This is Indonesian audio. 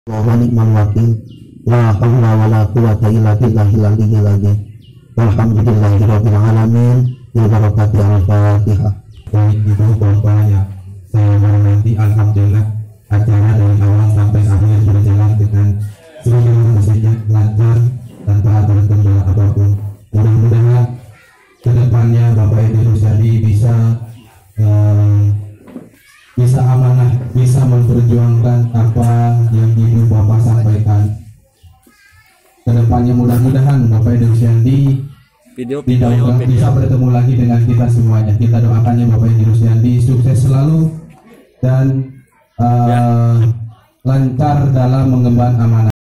wa ni'mal wakil. La haula wala quwwata illa billahil aliyyil azim. Walhamdulillahi rabbil alamin. Bi barakati al-Fatihah. Baik Ibu Bapak yang saya hormati, alhamdulillah acara dari awal sampai akhir berjalan dengan seluruh musiknya lancar tanpa ada kendala apapun. Mudah-mudahan kedepannya Bapak Edi Rusyadi bisa amanah, bisa memperjuangkan apa yang Ibu Bapak sampaikan. Kedepannya mudah-mudahan Bapak Edi Rusyadi bisa bertemu lagi dengan kita semuanya. Kita doakannya Bapak Edi Rusyadi sukses selalu dan lancar dalam mengemban amanah.